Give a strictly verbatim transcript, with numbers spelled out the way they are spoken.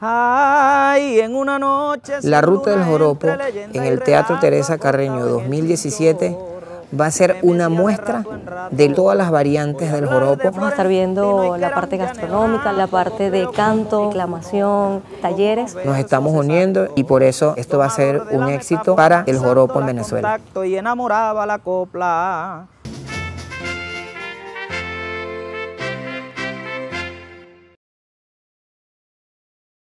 Ay, en una noche La Ruta del Joropo en el Teatro Teresa Carreño dos mil diecisiete va a ser una muestra de todas las variantes del joropo. Vamos a estar viendo la parte gastronómica, la parte de canto, declamación, talleres. Nos estamos uniendo y por eso esto va a ser un éxito para el joropo en Venezuela. Y enamoraba la copla.